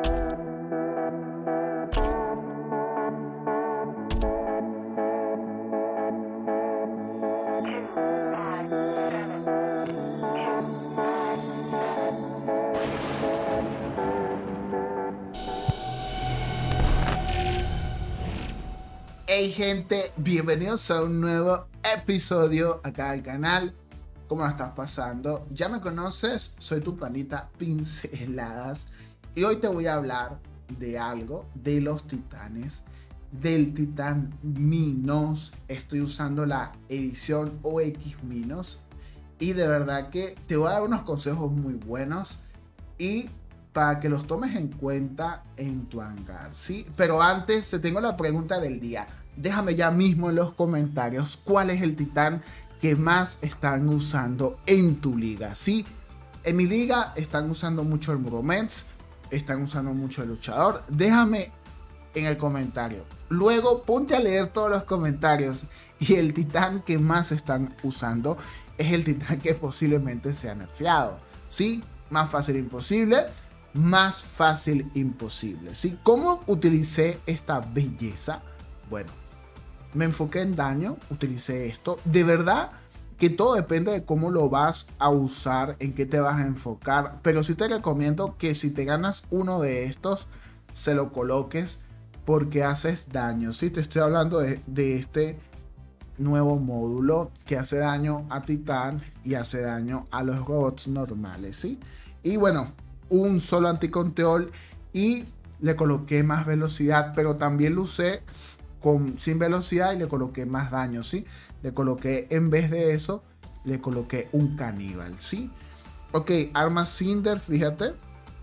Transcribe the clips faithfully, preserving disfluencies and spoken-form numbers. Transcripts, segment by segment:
Hey gente, bienvenidos a un nuevo episodio acá al canal. ¿Cómo lo estás pasando? Ya me conoces, soy tu panita Pinceladas y hoy te voy a hablar de algo, de los titanes, del titán Minos. Estoy usando la edición O X Minos y de verdad que te voy a dar unos consejos muy buenos y para que los tomes en cuenta en tu hangar, ¿sí? Pero antes te tengo la pregunta del día. Déjame ya mismo en los comentarios cuál es el titán que más están usando en tu liga, ¿sí? En mi liga están usando mucho el Muromets, están usando mucho el luchador. Déjame en el comentario. Luego ponte a leer todos los comentarios y el titán que más están usando es el titán que posiblemente sea nerfeado, ¿sí? Más fácil imposible. Más fácil imposible, ¿sí? ¿Cómo utilicé esta belleza? Bueno, me enfoqué en daño, utilicé esto. De verdad que todo depende de cómo lo vas a usar, en qué te vas a enfocar. Pero sí te recomiendo que si te ganas uno de estos, se lo coloques porque haces daño, ¿sí? Te estoy hablando de, de este nuevo módulo que hace daño a titán y hace daño a los robots normales, ¿sí? Y bueno, un solo anticontrol y le coloqué más velocidad, pero también lo usé con, sin velocidad y le coloqué más daño, ¿sí? Le coloqué, en vez de eso, le coloqué un caníbal, ¿sí? Ok, arma Cinder, fíjate,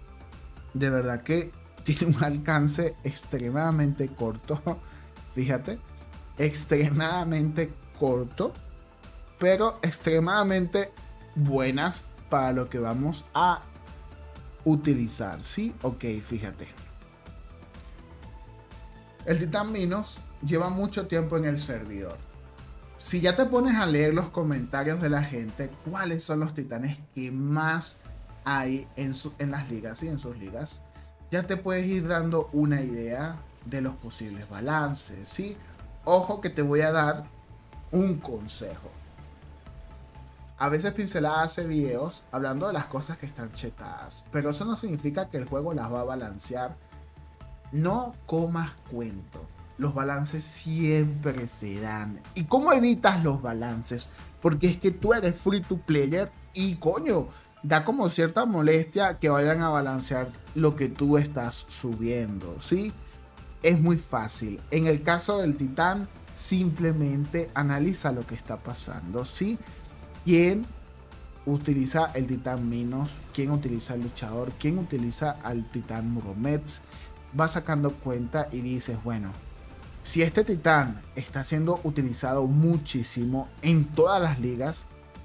de verdad que tiene un alcance extremadamente corto, fíjate, extremadamente corto, pero extremadamente buenas para lo que vamos a utilizar, ¿sí? Ok, fíjate. El titán Minos lleva mucho tiempo en el servidor. Si ya te pones a leer los comentarios de la gente, ¿cuáles son los titanes que más hay en, su, en las ligas y ¿sí? en sus ligas? Ya te puedes ir dando una idea de los posibles balances, ¿sí? Ojo que te voy a dar un consejo. A veces Pincelada hace videos hablando de las cosas que están chetadas, pero eso no significa que el juego las va a balancear. No comas cuento, los balances siempre se dan. ¿Y cómo evitas los balances? Porque es que tú eres free to player y coño, da como cierta molestia que vayan a balancear lo que tú estás subiendo, ¿sí? Es muy fácil. En el caso del titán, simplemente analiza lo que está pasando, ¿sí? ¿Quién utiliza el titán Minos? ¿Quién utiliza el luchador? ¿Quién utiliza al titán Muromets? Vas sacando cuenta y dices, bueno, si este titán está siendo utilizado muchísimo en todas las ligas,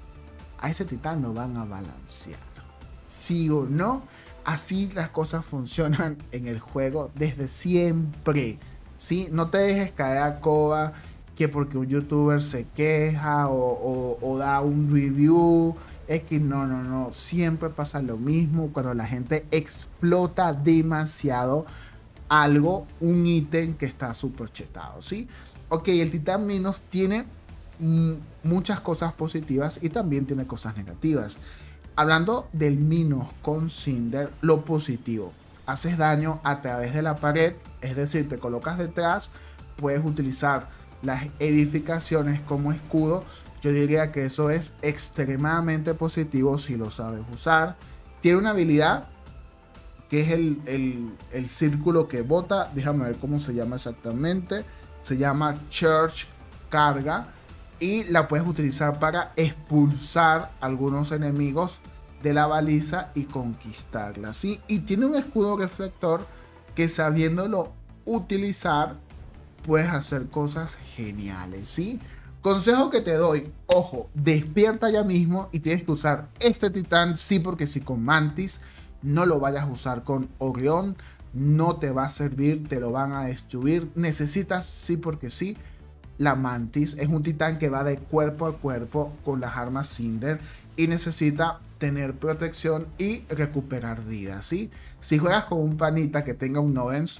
a ese titán lo van a balancear. ¿Sí o no? Así las cosas funcionan en el juego desde siempre, ¿sí? No te dejes caer a coba que porque un youtuber se queja o, o, o da un review, es que no, no, no, siempre pasa lo mismo cuando la gente explota demasiado algo, un ítem que está súper chetado, ¿sí? Ok, el titán Minos tiene mm, muchas cosas positivas y también tiene cosas negativas. Hablando del Minos con Cinder, lo positivo, haces daño a través de la pared, es decir, te colocas detrás, puedes utilizar las edificaciones como escudo. Yo diría que eso es extremadamente positivo si lo sabes usar. Tiene una habilidad que es el, el, el círculo que bota. Déjame ver cómo se llama exactamente. Se llama Church Carga y la puedes utilizar para expulsar algunos enemigos de la baliza y conquistarla, ¿sí? Y tiene un escudo reflector que, sabiéndolo utilizar, puedes hacer cosas geniales, ¿sí? Consejo que te doy, ojo, despierta ya mismo y tienes que usar este titán, sí, porque si con Mantis no lo vayas a usar con Orión, no te va a servir, te lo van a destruir. Necesitas, sí, porque sí, la Mantis. Es un titán que va de cuerpo a cuerpo con las armas Cinder y necesita tener protección y recuperar vida, ¿sí? Si juegas con un panita que tenga un Novens,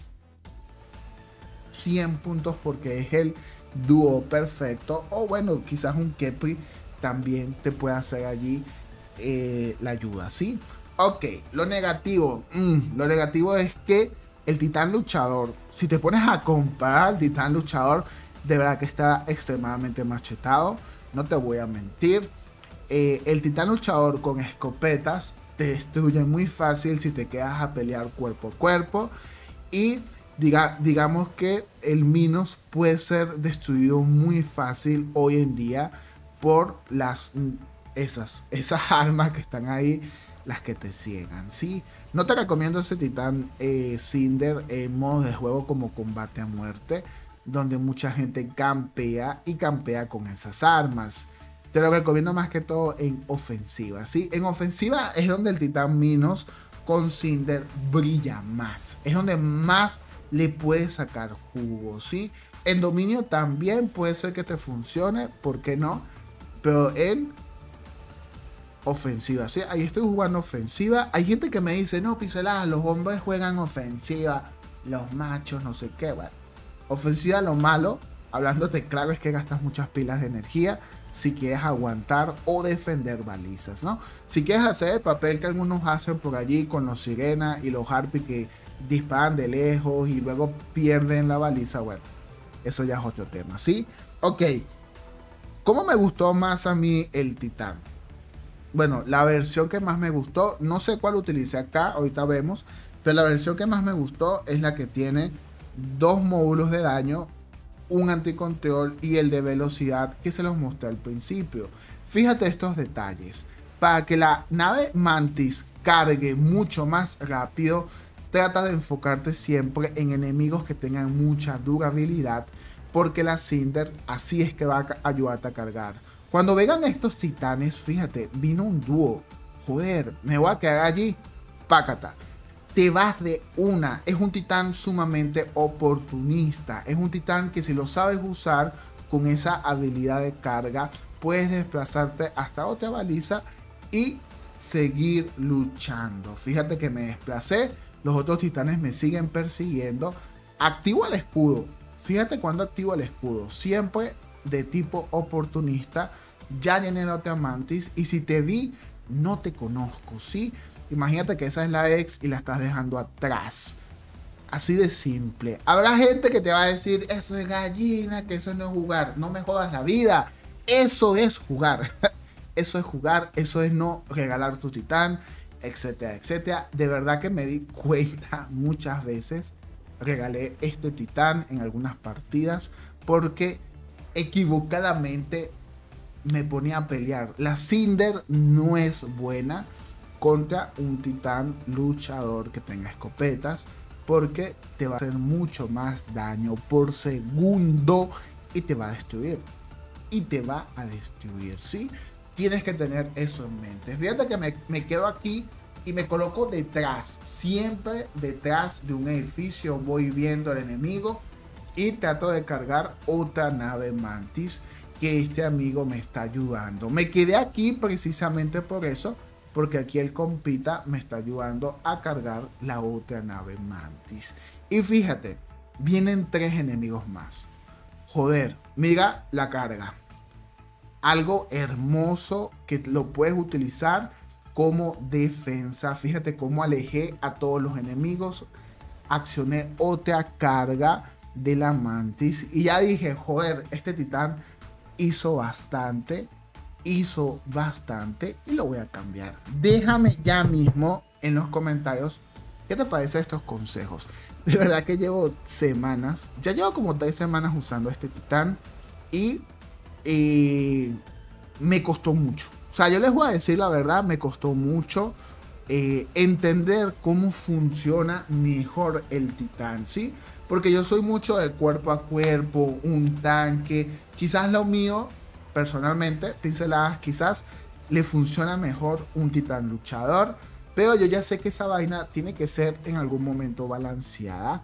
cien puntos porque es el dúo perfecto. O bueno, quizás un Khepri también te puede hacer allí eh, la ayuda, ¿sí? Ok, lo negativo. Mm, lo negativo es que el titán luchador, si te pones a comparar al titán luchador, de verdad que está extremadamente machetado. No te voy a mentir. Eh, el titán luchador con escopetas te destruye muy fácil si te quedas a pelear cuerpo a cuerpo. Y diga, digamos que el Minos puede ser destruido muy fácil hoy en día por las esas, esas armas que están ahí, las que te ciegan, ¿sí? No te recomiendo ese titán eh, Cinder en modo de juego como combate a muerte, donde mucha gente campea y campea con esas armas. Te lo recomiendo más que todo en ofensiva, ¿sí? En ofensiva es donde el titán Minos con Cinder brilla más. Es donde más le puedes sacar jugo, ¿sí? En dominio también puede ser que te funcione, ¿por qué no? Pero en ofensiva, ¿sí? Ahí estoy jugando ofensiva. Hay gente que me dice, no, Pixelada, los hombres juegan ofensiva, los machos, no sé qué. Bueno, ofensiva, lo malo, hablándote claro, es que gastas muchas pilas de energía si quieres aguantar o defender balizas, ¿no? Si quieres hacer el papel que algunos hacen por allí con los Sirena y los Harpy que disparan de lejos y luego pierden la baliza, bueno, eso ya es otro tema, ¿sí? Ok, ¿cómo me gustó más a mí el titán? Bueno, la versión que más me gustó, no sé cuál utilicé acá, ahorita vemos, pero la versión que más me gustó es la que tiene dos módulos de daño, un anticontrol y el de velocidad que se los mostré al principio. Fíjate estos detalles. Para que la nave Mantis cargue mucho más rápido, trata de enfocarte siempre en enemigos que tengan mucha durabilidad, porque la Cinder así es que va a ayudarte a cargar. Cuando vengan estos titanes, fíjate, vino un dúo. Joder, me voy a quedar allí. Pácata. Te vas de una. Es un titán sumamente oportunista. Es un titán que si lo sabes usar con esa habilidad de carga, puedes desplazarte hasta otra baliza y seguir luchando. Fíjate que me desplacé. Los otros titanes me siguen persiguiendo. Activo el escudo. Fíjate cuando activo el escudo. Siempre de tipo oportunista. Ya llené la otra Mantis. Y si te vi, no te conozco, ¿sí? Imagínate que esa es la ex y la estás dejando atrás. Así de simple. Habrá gente que te va a decir, eso es gallina, que eso no es jugar. No me jodas la vida. Eso es jugar. Eso es jugar. Eso es no regalar tu titán, etcétera, etcétera. De verdad que me di cuenta muchas veces. Regalé este titán en algunas partidas porque equivocadamente me ponía a pelear. La Cinder no es buena contra un titán luchador que tenga escopetas, porque te va a hacer mucho más daño por segundo y te va a destruir. Y te va a destruir, ¿sí? Tienes que tener eso en mente. Fíjate que me, me quedo aquí y me coloco detrás. Siempre detrás de un edificio voy viendo al enemigo y trato de cargar otra nave Mantis que este amigo me está ayudando. Me quedé aquí precisamente por eso, porque aquí el compita me está ayudando a cargar la otra nave Mantis. Y fíjate, vienen tres enemigos más. Joder, mira la carga. Algo hermoso que lo puedes utilizar como defensa. Fíjate cómo alejé a todos los enemigos. Accioné otra carga de la Mantis. Y ya dije, joder, este titán hizo bastante. Hizo bastante y lo voy a cambiar. Déjame ya mismo en los comentarios qué te parece estos consejos. De verdad que llevo semanas, ya llevo como tres semanas usando este titán y eh, me costó mucho. O sea, yo les voy a decir la verdad, me costó mucho eh, entender cómo funciona mejor el titán, ¿sí? Porque yo soy mucho de cuerpo a cuerpo, un tanque, quizás lo mío personalmente, pinceladas, quizás le funciona mejor un titán luchador, pero yo ya sé que esa vaina tiene que ser en algún momento balanceada,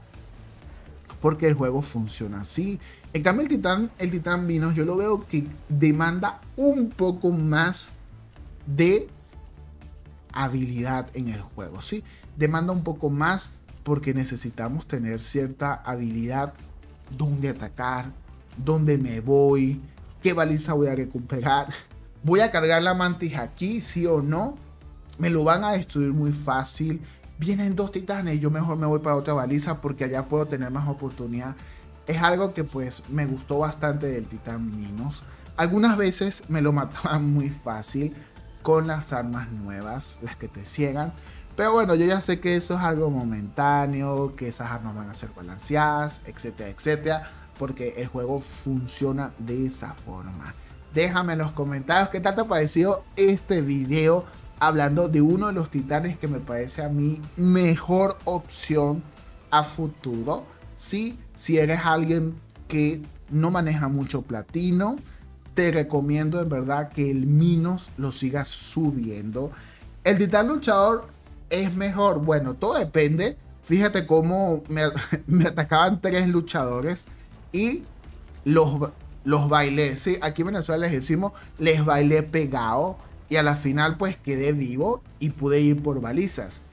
porque el juego funciona así. En cambio el titán, el titán Minos, yo lo veo que demanda un poco más de habilidad en el juego, ¿sí? Demanda un poco más porque necesitamos tener cierta habilidad, dónde atacar, dónde me voy, qué baliza voy a recuperar, voy a cargar la mantis aquí, sí o no, me lo van a destruir muy fácil, vienen dos titanes, yo mejor me voy para otra baliza porque allá puedo tener más oportunidad. Es algo que pues me gustó bastante del titán Minos. Algunas veces me lo mataban muy fácil con las armas nuevas, las que te ciegan. Pero bueno, yo ya sé que eso es algo momentáneo, que esas armas van a ser balanceadas, etcétera, etcétera, porque el juego funciona de esa forma. Déjame en los comentarios qué tal te ha parecido este video hablando de uno de los titanes que me parece a mí mejor opción a futuro. Sí, si eres alguien que no maneja mucho platino, te recomiendo en verdad que el Minos lo sigas subiendo. El titán luchador es mejor. Bueno, todo depende. Fíjate cómo me, me atacaban tres luchadores y los, los bailé. ¿Sí? Aquí en Venezuela les decimos, les bailé pegado. Y a la final pues quedé vivo y pude ir por balizas.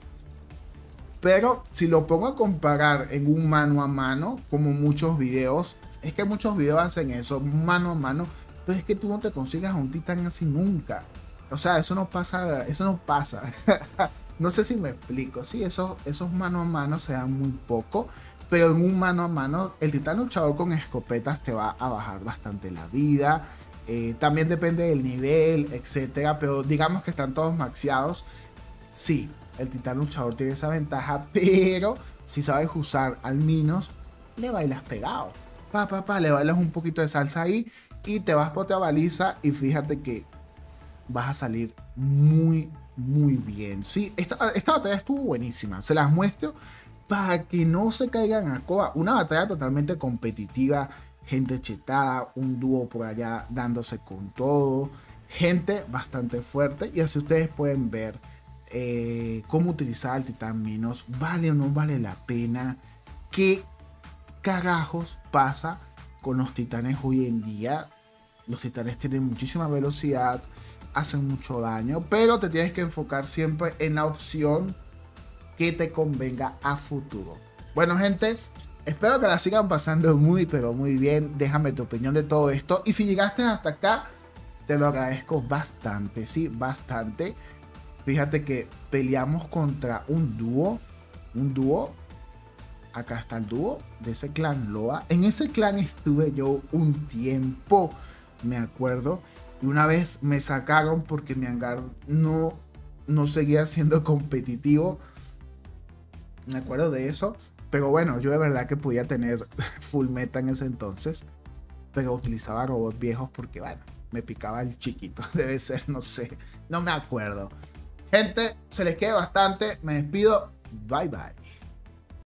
Pero si lo pongo a comparar en un mano a mano, como muchos videos, es que muchos videos hacen eso, mano a mano. Pero es que tú no te consigas a un titán así nunca. O sea, eso no pasa, eso no pasa. No sé si me explico. Sí, esos, esos mano a mano se dan muy poco. Pero en un mano a mano, el titán luchador con escopetas te va a bajar bastante la vida. Eh, también depende del nivel, etcétera. Pero digamos que están todos maxeados. Sí, el titán luchador tiene esa ventaja. Pero si sabes usar al Minos, le bailas pegado. Pa, pa, pa, le bailas un poquito de salsa ahí. Y te vas por otra baliza y fíjate que vas a salir muy, muy bien. Sí, esta, esta batalla estuvo buenísima. Se las muestro para que no se caigan a coba. Una batalla totalmente competitiva. Gente chetada, un dúo por allá dándose con todo. Gente bastante fuerte. Y así ustedes pueden ver eh, cómo utilizar el titán Minos. ¿Vale o no vale la pena? ¿Qué carajos pasa con los titanes hoy en día? Los titanes tienen muchísima velocidad, hacen mucho daño, pero te tienes que enfocar siempre en la opción que te convenga a futuro. Bueno, gente, espero que la sigan pasando muy, pero muy bien. Déjame tu opinión de todo esto. Y si llegaste hasta acá, te lo agradezco bastante, sí, bastante. Fíjate que peleamos contra un dúo, un dúo. Acá está el dúo de ese clan Loa. En ese clan estuve yo un tiempo, me acuerdo. Y una vez me sacaron porque mi hangar no, no seguía siendo competitivo. Me acuerdo de eso. Pero bueno, yo de verdad que podía tener full meta en ese entonces. Pero utilizaba robots viejos porque, bueno, me picaba el chiquito. Debe ser, no sé. No me acuerdo. Gente, se les quede bastante. Me despido. Bye, bye.